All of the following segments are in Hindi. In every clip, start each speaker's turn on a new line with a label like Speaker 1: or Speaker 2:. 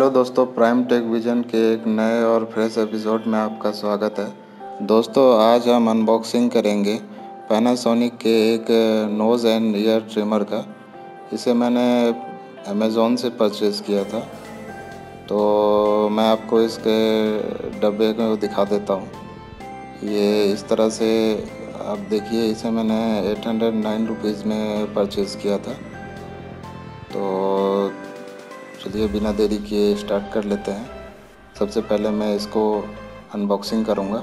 Speaker 1: हेलो दोस्तों, प्राइम टेक विजन के एक नए और फ्रेश एपिसोड में आपका स्वागत है। दोस्तों, आज हम अनबॉक्सिंग करेंगे पैनासोनिक के एक नोज़ एंड ईयर ट्रिमर का। इसे मैंने अमेज़ॉन से परचेज़ किया था, तो मैं आपको इसके डब्बे को दिखा देता हूँ। ये इस तरह से आप देखिए, इसे मैंने 809 रुपीज़ में परचेज़ किया था। तो चलिए बिना देरी किए स्टार्ट कर लेते हैं। सबसे पहले मैं इसको अनबॉक्सिंग करूँगा।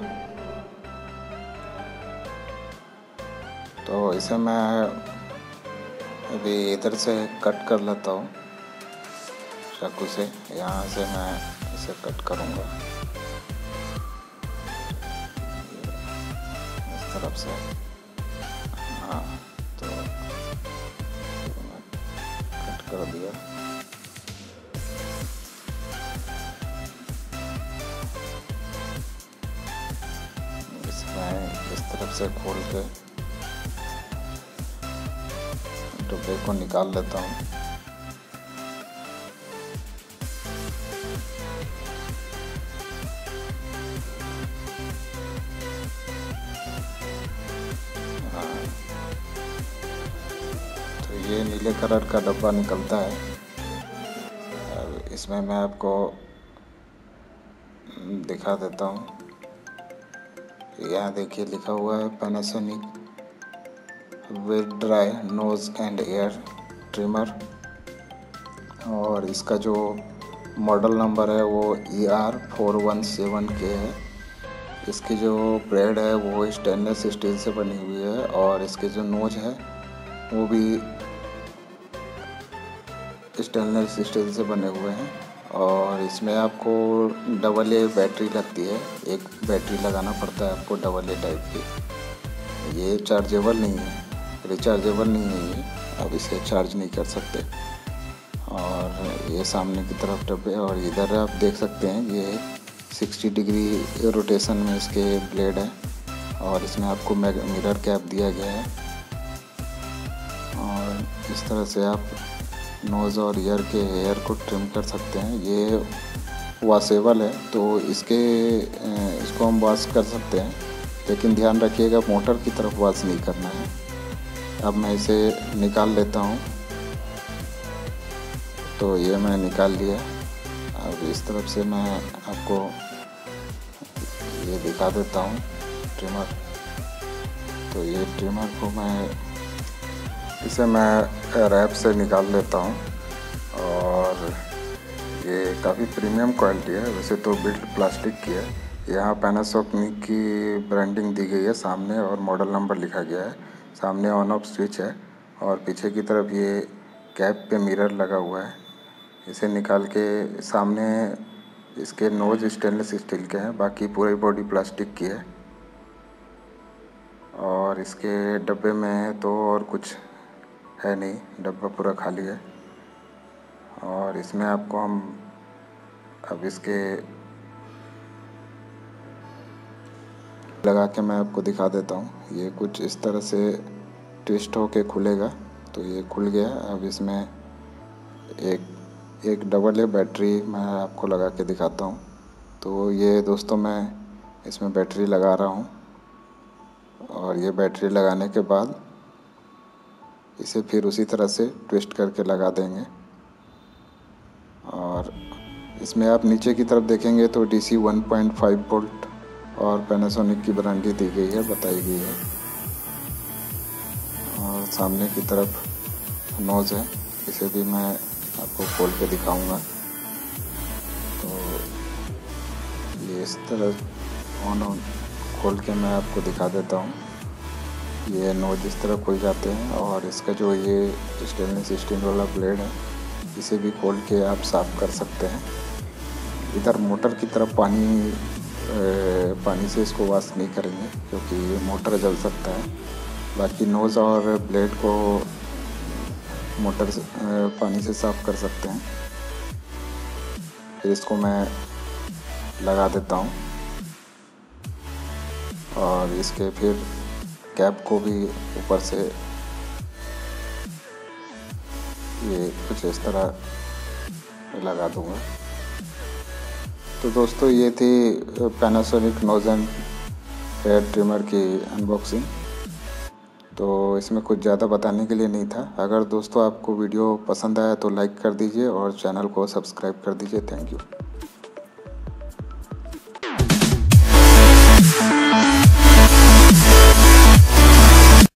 Speaker 1: तो इसे मैं अभी इधर से कट कर लेता हूँ चाकू से। यहाँ से मैं इसे कट करूँगा इस तरफ से। हाँ, तो मैं कट कर दिया। इसमें इस तरफ से खोल के डब्बे को निकाल लेता हूँ। तो ये नीले कलर का डब्बा निकलता है। अब इसमें मैं आपको दिखा देता हूँ। यहाँ देखिए लिखा हुआ है Panasonic wet dry nose and air trimmer, और इसका जो मॉडल नंबर है वो ER417K है। इसकी जो ब्लेड है वो स्टेनलेस स्टील से बनी हुई है, और इसके जो नोज है वो भी स्टेनलेस स्टील से बने हुए हैं। और इसमें आपको AA बैटरी लगती है। एक बैटरी लगाना पड़ता है आपको AA टाइप की। ये चार्जेबल नहीं है, रिचार्जेबल नहीं है ये, अब इसे चार्ज नहीं कर सकते। और ये सामने की तरफ डब्बे, और इधर आप देख सकते हैं ये 60 डिग्री रोटेशन में इसके ब्लेड है, और इसमें आपको मिरर कैप दिया गया है। और इस तरह से आप नोज़ और ईयर के हेयर को ट्रिम कर सकते हैं। ये वॉशेबल है, तो इसको हम वॉश कर सकते हैं, लेकिन ध्यान रखिएगा मोटर की तरफ वॉश नहीं करना है। अब मैं इसे निकाल लेता हूँ। तो ये मैं निकाल लिया। अब इस तरफ से मैं आपको ये दिखा देता हूँ ट्रिमर। तो ये ट्रिमर को इसे मैं रैप से निकाल लेता हूँ, और ये काफ़ी प्रीमियम क्वालिटी है। वैसे तो बिल्ड प्लास्टिक की है। यहाँ पैनासोनिक की ब्रांडिंग दी गई है सामने, और मॉडल नंबर लिखा गया है। सामने ऑन ऑफ स्विच है, और पीछे की तरफ ये कैप पे मिरर लगा हुआ है। इसे निकाल के सामने इसके नोज स्टेनलेस स्टील के हैं, बाकी पूरी बॉडी प्लास्टिक की है। और इसके डब्बे में तो और कुछ है नहीं, डब्बा पूरा खाली है। और इसमें आपको हम अब इसके लगा के मैं आपको दिखा देता हूँ। ये कुछ इस तरह से ट्विस्ट होके खुलेगा। तो ये खुल गया। अब इसमें एक AA बैटरी मैं आपको लगा के दिखाता हूँ। तो ये दोस्तों मैं इसमें बैटरी लगा रहा हूँ, और ये बैटरी लगाने के बाद इसे फिर उसी तरह से ट्विस्ट करके लगा देंगे। और इसमें आप नीचे की तरफ देखेंगे तो DC 1.5 वोल्ट और पैनासोनिक की वारंटी दी गई है, बताई गई है। और सामने की तरफ नोज़ है, इसे भी मैं आपको खोल के दिखाऊंगा। तो ये इस तरह ऑन खोल के मैं आपको दिखा देता हूँ। ये नोज इस तरह खुल जाते हैं, और इसका जो ये स्टेनलेस स्टील वाला ब्लेड है इसे भी खोल के आप साफ़ कर सकते हैं। इधर मोटर की तरफ पानी से इसको वॉश नहीं करेंगे, क्योंकि मोटर जल सकता है। बाकी नोज़ और ब्लेड को मोटर से पानी से साफ़ कर सकते हैं। फिर इसको मैं लगा देता हूँ, और इसके फिर कैप को भी ऊपर से ये कुछ इस तरह लगा दूँगा। तो दोस्तों ये थी पैनासोनिक नोजन हेयर ट्रिमर की अनबॉक्सिंग। तो इसमें कुछ ज़्यादा बताने के लिए नहीं था। अगर दोस्तों आपको वीडियो पसंद आया तो लाइक कर दीजिए और चैनल को सब्सक्राइब कर दीजिए। Thank you.